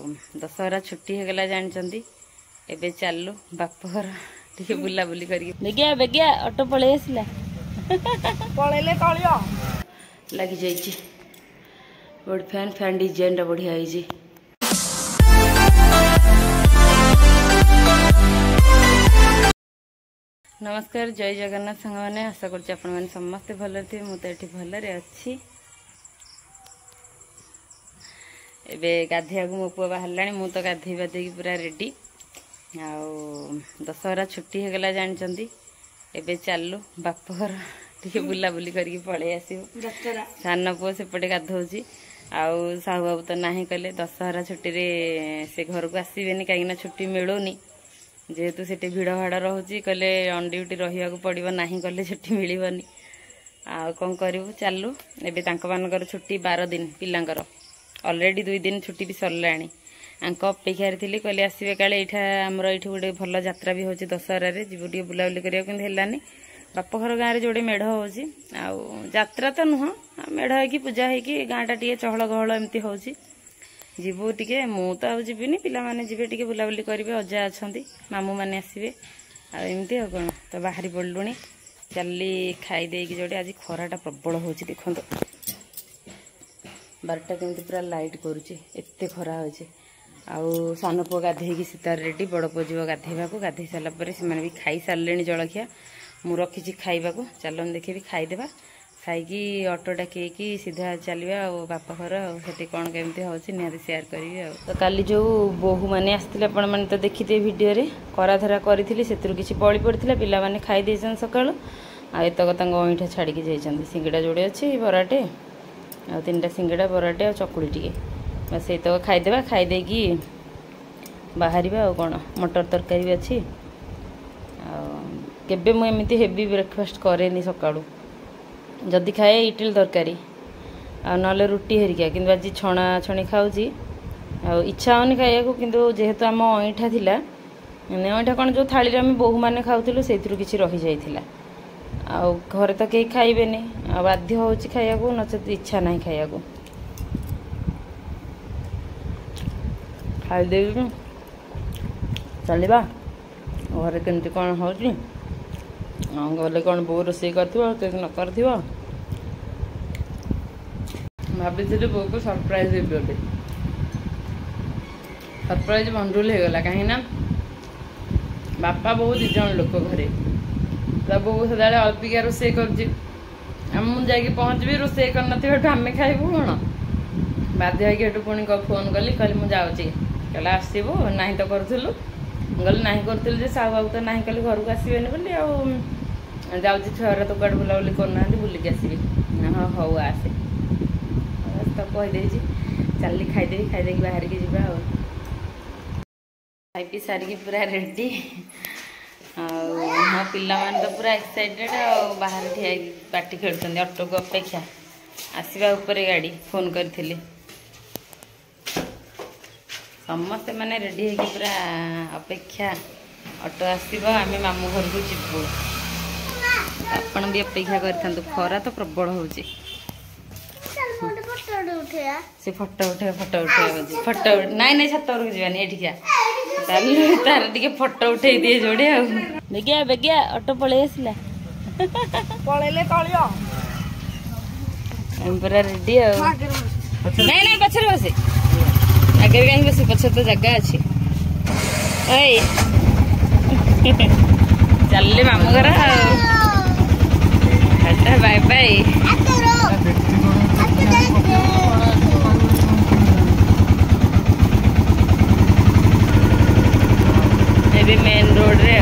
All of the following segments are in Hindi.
दशहरा छुट्टी होगला जानचंदी एबे चलु बापघर टिके बुला बुली करी बेगिया बेगिया ऑटो पळे आसिला पळेले तळियो लगी जाइछि बोर्ड फैन फैन डिजाइन टा बढ़िया आइछि। नमस्कार जय जगन्नाथ संग माने आशा करछि आपण माने समस्त भले थे मु तो एठी भलरे अछि। एबे गाधिया को मो पुआ बाहरलाणी मु तो गाधई बाधई पूरा रेडी आउ दशहरा छुट्टी होगला जानचंदी एबे चलु बापघर टिके बुला बुली करके पळे आसीबो। सान पुआ सेपटे गाधौची आउ साहू बाबू तो नाही कले दशहरा छुट्टी रे से घर को आसीबेनी काईना छुट्टी मिलुनी जेहेतु सेठी भिड़ भाड़ रोचे कले ऑन ड्यूटी रहिया पड़ो ना कले छुट्टी मिलनी आ कौन करूँ चलु एबे तांको मानकर छुट्टी 12 दिन पिलांकर ऑलरेडी 2 दिन छुट्टी भी सरलाणी आंक अपेक्षा थी कहले आसवे काले यहाँ आमर ये गोटे भल यात्रा भी होची दशहरा रे जीवु टे बुलाबुली करिया किंतु हेलानी बापघर गाँव में जोड़े मेढ़ होची आउ यात्रा तो नुह मेढ़ होगी पूजा होगी गाँटा टे चहल गहल एमती होची जीवु टिके मु तो आ जीविनी पिला माने जीवे टिके बुलाबुली करिवे अजा अछंती मामू माने आसीबे आ एमती हो कोन तो बाहरी पड़लुनी चली खाई देकी जोड़े आज खराटा प्रबल होची देखंतो 12टा केमती पूरा लाइट करूची एत्ते खरा होची आउ सान पुआ गाधेकी सीतार रेडी बड़ पुआ जीव गाधेबाकू गाधे सारा पर से भी खाई सारे जलखिया मु रखी खाइबा चलन देखे खाईदेबा खाई ऑटो डाकी सीधा चलिए बापघर से कौन केमती होची निहाती शेयर करी तो काली जो बोहू मैंने आसते आपण मैंने तो देखिए वीडियो रे कराधरा करी से किसी बड़ी पड़ता पिला माने खाई देछन सकाळु आ एतक तांग अईठा छाड़ी जाइछन सिंगड़ा जोड़े अच्छी बराटे आ 3टा सिंगड़ा बराटे आ चकुड़ी टिके बस एतक खाईदेबा खाई देकी बाहर कौन मटर तरकारी भी अच्छी केबे मु एमती हेवी ब्रेकफास्ट करेनी सकाळु जदि खाए इडली तरकारी ना रुटी हेरिका कि आज छणा छणी खाऊँ इच्छा होनी खाया किंतु जेहेतु आम अईठा थिला अईठा कौन जो थाली आम बोहू मैंने खाऊलु से किसी रही जाइथिला आ घरे तो कहीं खाइबेनी आ बाध्य होची खाया नचेत इच्छा नहीं खाया खाईदेवी चलवा घरे केमती कौन होची गले कौन बो रोसे कर न कर भाभी बो को सरप्राइज देवी सरप्राइज बंडुल होगला कहीं बापा बो 2 जन लोक घरे बो सदा अल्पिका रोसे कर पहुँचबी रोसे कर आम खाइबू कौन बाध्य होटू पुणी फोन कली कहली मुझे कहला आसबू ना तो करूँ गल ना करूँ साहू बाबू तो ना कल घर को आसबेनि बोली जाऊँगी छुआ तो कड़े बुलाबुली करना बुलिकी आसबी हाँ हौ आसे तो कहीदे चल खाईदेवी बाहर की जा खाई पी सारिकी पूरा रेडी हाँ पिला मान तो पूरा एक्साइटेड बाहर ठिया पार्टी खेलुं ऑटो को अपेक्षा आसवा उपरे गाड़ी फोन करी समस्ते मैंने रेडी होगी पूरा अपेक्षा ऑटो आसब आम मामू घर को जीवु आपण भी अपेक्षा कर खरा तो प्रबल हो फोटो उठे फोटो नाई छत जावानी एठिका तार टिके फोटो उठे दिए जोड़े बेगिया बेगिया ऑटो पळे आसिला पळेले तळियो पूरा रेडी नाई पछरे बसे आगे कहीं बस पछर तो जगह अच्छी चल मामू घर बाय बाय ये मेन रोड रे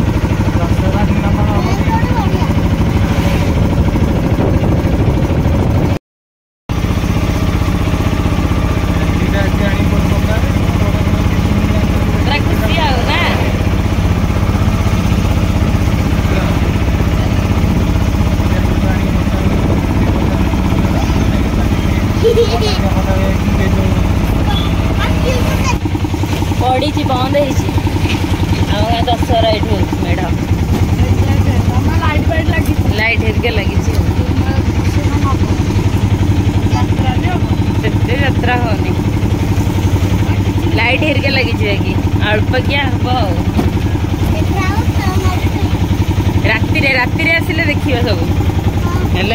पड़ी बंद हो दशहरा ये मेढ़ लाइट हेरिका लगी यात्रा होनी ଲାଇଟ୍ ହେରିକା ଲାଗିଯିବ କି ଅଳ୍ପ କିଆ ହବ ଆଉ ରାତିରେ ଆସିଲେ ଦେଖିବ ସବୁ ହେଲା।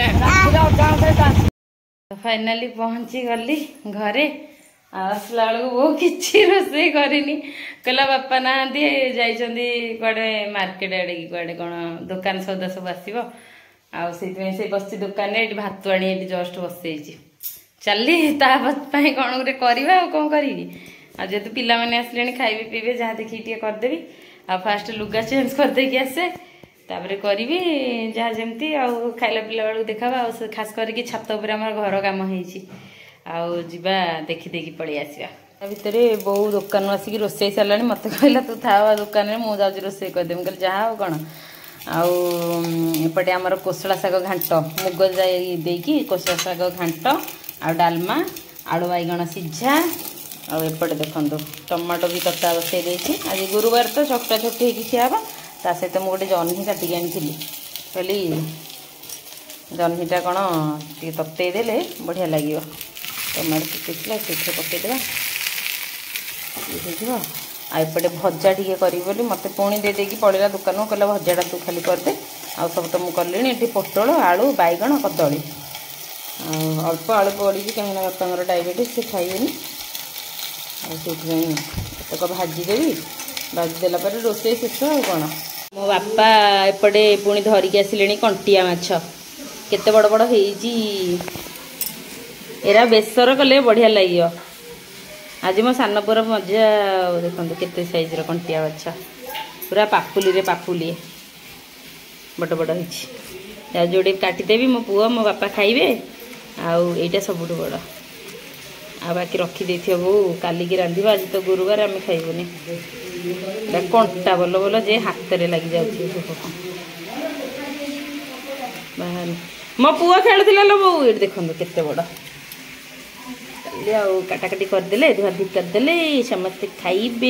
ଫାଇନାଲି ପହଞ୍ଚି ଗଲି ଘରେ। ଆଉ ଆସିଲା ବେଳକୁ ବୋଉ କିଛି ରୋଷେଇ କରିନି, କହିଲା ବାପା ନାହାନ୍ତି ଯାଇଛନ୍ତି କୁଆଡେ ମାର୍କେଟ ଆଡେ କି କୁଆଡେ କଣ ଦୋକାନ ସଉଦା ସବୁ ଆସିବ। ଆଉ ସେଇଥିପାଇଁ ସେ ବସିଛି ଦୋକାନରେ, ଏଠି ଭାତ ଆଣି ଏଠି ଜଷ୍ଟ ବସେଇଛି। ଚାଲି ତା ପାଇଁ କଣ ଗୋଟେ କରିବା, ଆଉ କଣ କରିବି। ଆଉ ଯେହେତୁ ପିଲାମାନେ ଆସିଲେଣି ଖାଇବେ ପିଇବେ, ଯାହା ଦେଖିକି ଟିକେ କରିଦେବି। ଆଉ ଫାଷ୍ଟ ଲୁଗା ଚେଞ୍ଜ କରିଦେଇକି ଆସେ, ତାପରେ କରିବି ଯାହା ଯେମିତି। ଆଉ ଖାଇଲା ପିଲା ବେଳକୁ ଦେଖାବା। ଆଉ ଖାସ କରିକି ଛାତ ଉପରେ ଆମର ଘର କାମ ହେଇଛି, ଆଉ ଯିବା ଦେଖିଦେଇକି ପଳେଇ ଆସିବା। ତା ଭିତରେ ବୋଉ ଦୋକାନରୁ ଆସିକି ରୋଷେଇ ସାରିଲାଣି। ମତେ କହିଲା ତୁ ଥାଅ ଦୋକାନରେ, ମୁଁ ଯାଉଛି ରୋଷେଇ କରିଦେବି। ମୁଁ କହିଲି ଯାହା ଆଉ କଣ। ଆଉ ଏପଟେ ଆମର କୋଶଳା ଶାଗ ଘାଣ୍ଟ, ମୁଗ ଯାଇ ଦେଇକି କୋଶଳା ଶାଗ ଘାଣ୍ଟ, ଆଉ ଡାଲମା, ଆଳୁ ବାଇଗଣ ସିଝା। ଆଉ ଏପଟେ ଦେଖନ୍ତୁ ଟମାଟୋ ବି ତତା ବସେଇ ଦେଇଛି। ଆଜି ଗୁରୁବାର ତ ଚକଟା ଚକଟି ହେଇକି ଖିଆ ହବ। ତା ସହିତ ମୁଁ ଗୋଟେ ଜହ୍ନି କାଟିକି ଆଣିଥିଲି, କହିଲି ଜହ୍ନିଟା କ'ଣ ଟିକେ ତତେଇ ଦେଲେ ବଢ଼ିଆ ଲାଗିବ। ଟମାଟୋ ପକେଇଥିଲା ସେଥିରେ ପକେଇଦେବା, ହେଇଯିବ। ଆଉ ଏପଟେ ଭଜା ଟିକେ କରିବି ବୋଲି ମୋତେ ପୁଣି ଦେଇଦେଇକି ପଳେଇଲା ଦୋକାନକୁ, କହିଲା ଭଜାଟା ତୁ ଖାଲି କରିଦେ, ଆଉ ସବୁ ତ ମୁଁ କଲିଣି। ଏଠି ପୋଟଳ, ଆଳୁ, ବାଇଗଣ, କଦଳୀ, ଆଉ ଅଳ୍ପ ଆଳୁ ପଡ଼ିଛି କାହିଁକିନା ବାପାଙ୍କର ଡାଇବେଟିସ୍, ସେ ଖାଇବେନି। ଆଉ ସେଇଥିପାଇଁ ଏତକ ଭାଜିଦେବି। ଭାଜିଦେଲା ପରେ ରୋଷେଇ ଶେଷ ଆଉ କ'ଣ। ମୋ ବାପା ଏପଟେ ପୁଣି ଧରିକି ଆସିଲେଣି କଣ୍ଟିଆ ମାଛ, କେତେ ବଡ଼ ବଡ଼ ହେଇଛି। ଏରା ବେସର କଲେ ବଢ଼ିଆ ଲାଗିବ। ଆଜି ମୋ ସାନ ପୁଅର ମଜା। ଆଉ ଦେଖନ୍ତୁ କେତେ ସାଇଜ୍ର କଣ୍ଟିଆ ମାଛ, ପୁରା ପାପୁଲିରେ ପାପୁଲିଏ ବଡ଼ ବଡ଼ ହେଇଛି। ଆଉ ଯୋଡ଼ିଏ କାଟିଦେବି, ମୋ ପୁଅ ମୋ ବାପା ଖାଇବେ। ଆଉ ଏଇଟା ସବୁଠୁ ବଡ଼। ଆଉ ବାକି ରଖିଦେଇଥିବ ବୋଉ କାଲିକି ରାନ୍ଧିବ, ଆଜି ତ ଗୁରୁବାର ଆମେ ଖାଇବୁନି। କଣ୍ଟା ଭଲ ଭଲ ଯେ ହାତରେ ଲାଗିଯାଉଛି। ମୋ ପୁଅ ଖେଳୁଥିଲା ଲୋ ବୋଉ, ଏଠି ଦେଖନ୍ତୁ କେତେ ବଡ଼। କାଲି ଆଉ କାଟାକାଟି କରିଦେଲେ, ଧୁଆଧୁଇ କରିଦେଲେ, ସମସ୍ତେ ଖାଇବେ।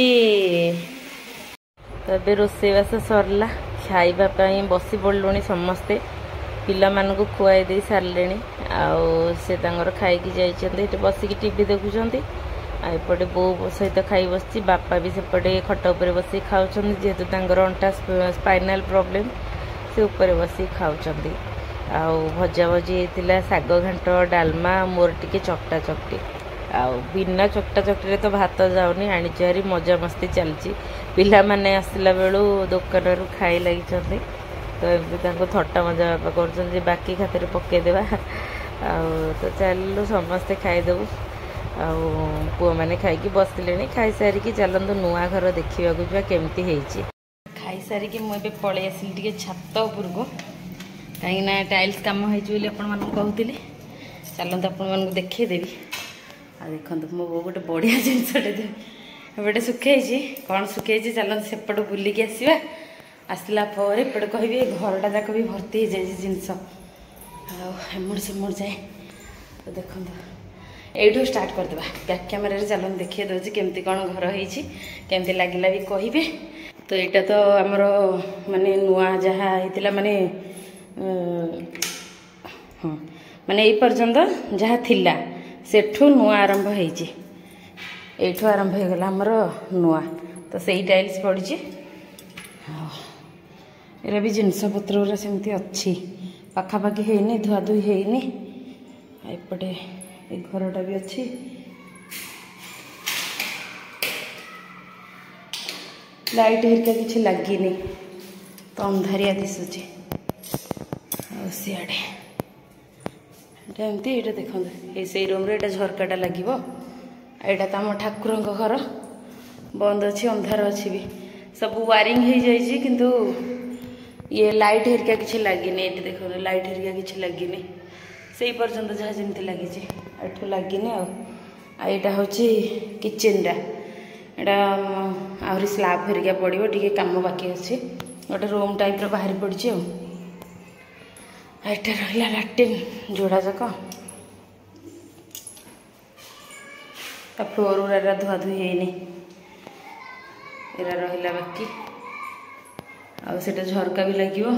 ତ ଏବେ ରୋଷେଇବାସ ସରିଲା, ଖାଇବା ପାଇଁ ବସି ପଡ଼ିଲୁଣି ସମସ୍ତେ। ପିଲାମାନଙ୍କୁ ଖୁଆଇ ଦେଇ ସାରିଲେଣି, ଆଉ ସେ ତାଙ୍କର ଖାଇକି ଯାଇଛନ୍ତି, ଏଠି ବସିକି ଟିଭି ଦେଖୁଛନ୍ତି। ଆଉ ଏପଟେ ବୋଉ ସହିତ ଖାଇ ବସିଛି, ବାପା ବି ସେପଟେ ଖଟ ଉପରେ ବସିକି ଖାଉଛନ୍ତି। ଯେହେତୁ ତାଙ୍କର ଅଣ୍ଟା ସ୍ପାଇନାଲ ପ୍ରୋବ୍ଲେମ୍, ସେ ଉପରେ ବସିକି ଖାଉଛନ୍ତି। ଆଉ ଭଜା ଭଜି ହେଇଥିଲା, ଶାଗ ଘାଣ୍ଟ, ଡାଲମା, ମୋର ଟିକେ ଚକଟା ଚକଟି। ଆଉ ବିନା ଚକଟା ଚକଟିରେ ତ ଭାତ ଯାଉନି, ଆଣିଛି ଭାରି, ମଜାମସ୍ତି ଚାଲିଛି। ପିଲାମାନେ ଆସିଲା ବେଳୁ ଦୋକାନରୁ ଖାଇ ଲାଗିଛନ୍ତି, ତ ଏମିତି ତାଙ୍କୁ ଥଟ୍ଟା ମଜା ବାପା କରୁଛନ୍ତି, ବାକି ଖାତରେ ପକେଇଦେବା। ଆଉ ତ ଚାଲିଲୁ ସମସ୍ତେ ଖାଇଦେବୁ। ଆଉ ପୁଅମାନେ ଖାଇକି ବସିଲେଣି, ଖାଇସାରିକି ଚାଲନ୍ତୁ ନୂଆ ଘର ଦେଖିବାକୁ ଯିବା କେମିତି ହେଇଛି। ଖାଇସାରିକି ମୁଁ ଏବେ ପଳେଇ ଆସିଲି ଟିକେ ଛାତ ଉପରକୁ, କାହିଁକିନା ଟାଇଲ୍ସ କାମ ହେଇଛି ବୋଲି ଆପଣମାନଙ୍କୁ କହୁଥିଲି। ଚାଲନ୍ତୁ ଆପଣମାନଙ୍କୁ ଦେଖେଇଦେବି। ଆଉ ଦେଖନ୍ତୁ ମୋ ବୋଉ ଗୋଟେ ବଢ଼ିଆ ଜିନିଷଟେ ଏପଟେ ଶୁଖେଇଛି। କ'ଣ ଶୁଖେଇଛି ଚାଲନ୍ତୁ ସେପଟୁ ବୁଲିକି ଆସିବା। ଆସିଲା ପରେ ଏପଟେ କହିବି ଘରଟା ଯାକ ବି ଭର୍ତ୍ତି ହେଇଯାଇଛି ଜିନିଷ, ଆଉ ଏମୁଡ଼ ସେମୁଡ଼ ଯାଏ। ତ ଦେଖନ୍ତୁ ଏଇଠୁ ଷ୍ଟାର୍ଟ କରିଦେବା। ବ୍ୟାକ୍ କ୍ୟାମେରାରେ ଚାଲନ୍ତୁ ଦେଖେଇ ଦେଉଛି କେମିତି କ'ଣ ଘର ହେଇଛି, କେମିତି ଲାଗିଲା ବି କହିବେ। ତ ଏଇଟା ତ ଆମର ମାନେ ନୂଆ ଯାହା ହେଇଥିଲା, ମାନେ ହଁ ମାନେ ଏଇ ପର୍ଯ୍ୟନ୍ତ ଯାହା ଥିଲା ସେଠୁ ନୂଆ ଆରମ୍ଭ ହେଇଛି। ଏଇଠୁ ଆରମ୍ଭ ହେଇଗଲା ଆମର ନୂଆ। ତ ସେଇ ଟାଇଲ୍ସ ପଡ଼ିଛି। ଆଉ ଏରା ବି ଜିନିଷପତ୍ର ଗୁରା ସେମିତି ଅଛି, ପାଖାପାଖି ହେଇନି, ଧୁଆଧୁଇ ହେଇନି। ଆଉ ଏପଟେ ଏ ଘରଟା ବି ଅଛି। ଲାଇଟ୍ ହେରିକା କିଛି ଲାଗିନି, ତ ଅନ୍ଧାରିଆ ଦିଶୁଛି। ଆଉ ସିଆଡ଼େ ଏଇଟା ଏମିତି, ଏଇଟା ଦେଖନ୍ତୁ ଏଇ ସେଇ ରୁମ୍ରେ ଏଇଟା ଝରକାଟା ଲାଗିବ। ଏଇଟା ତ ଆମ ଠାକୁରଙ୍କ ଘର, ବନ୍ଦ ଅଛି, ଅନ୍ଧାର ଅଛି ବି, ସବୁ ୱାରିଂ ହେଇଯାଇଛି, କିନ୍ତୁ ଇଏ ଲାଇଟ୍ ହେରିକା କିଛି ଲାଗିନି। ଏଠି ଦେଖନ୍ତୁ ଲାଇଟ୍ ହେରିକା କିଛି ଲାଗିନି, ସେଇ ପର୍ଯ୍ୟନ୍ତ ଯାହା ଯେମିତି ଲାଗିଛି, ଏଠୁ ଲାଗିନି। ଆଉ ଏଇଟା ହେଉଛି କିଚେନ୍ଟା, ଏଇଟା ଆହୁରି ସ୍ଲାବ୍ ହେରିକା ପଡ଼ିବ, ଟିକେ କାମ ବାକି ଅଛି। ଗୋଟେ ରୁମ୍ ଟାଇପ୍ର ବାହାରି ପଡ଼ିଛି। ଆଉ ଏଇଟା ରହିଲା ଲାଟ୍ରିନ୍ ଯୋଡ଼ା ଯାକ। ତା ଫ୍ଲୋର୍ ଗୁଡ଼ା ଧୁଆଧୁଇ ହେଇନି, ଏରା ରହିଲା ବାକି। ଆଉ ସେଇଟା ଝରକା ବି ଲାଗିବ।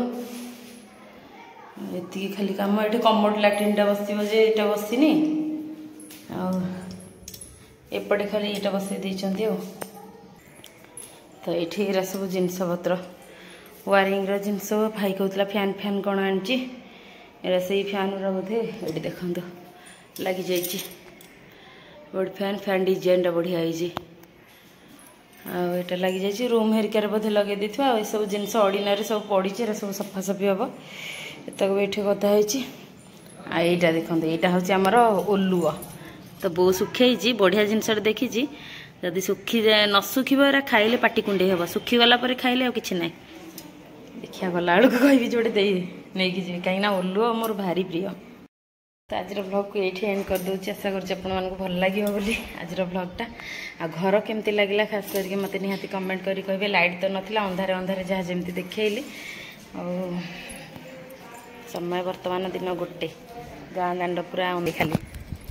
ଏତିକି ଖାଲି କାମ। ଏଠି କମୋଡ଼ ଲାଟ୍ରିନ୍ଟା ବସିବ ଯେ ଏଇଟା ବସିନି। ଆଉ एपटे खाली ये बसई देइछंती हो। तो ये एरा सब जिनस पत्र वायरिंग जिनस भाई कहला फैन फैन कौन आनी एरा से फैन रा बोधे ये देखो लगी जाइए बड़ फैन फैन डिजाइन बढ़िया है आटा लगी जाइए रूम हेरिकार बोधे लगे देथिबा आ सब जिनस ऑर्डिनरी सब पड़ी सब सफासफी हम एतक भी ये गदाई आईटा देखो यहाँ हूँ आमर ओलुआ तो बो सुखी बढ़िया जिनस देखी जदि सुखी जाए न सुखा खाइले पाटी कुंडे हम सुखीगला खाइले कि ना देखिया गला बेलू कह जोड़े दे नहीं जी कहीं ओलुआ मोर भारी प्रिय। तो आज ब्लॉग को ये एंड कर दूसरी आशा करूँ भल लगे बोली आज ब्लॉगटा आ घर केमती लगला खास करके मत निहाती कमेंट करी कहे लाइट तो नाला अंधारे अंधारे जहाँ जमी देखली और समय वर्तमान दिन गोटे गाँ दांड पूरा खाली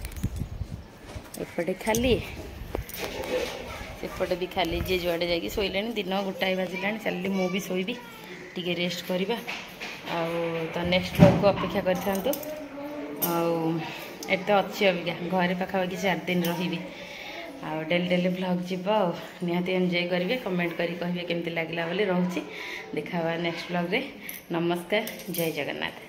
एपटे खाली सेपटे भी खाली जी जुआड़े जाकि शोले दिन गोटाए बाजिला चल मु भी शोबी टी रेस्ट करवा तो नेक्स्ट ब्लॉग को अपेक्षा कर एत अच्छी अबिका घरे पाखापाखि 4 दिन रही डेली डेली ब्लॉग जीव निहाती एंजॉय करेंगे कमेंट करी कहे केमती लगला बोली रोचे देखा नेक्स्ट ब्लॉग रे। नमस्कार जय जगन्नाथ।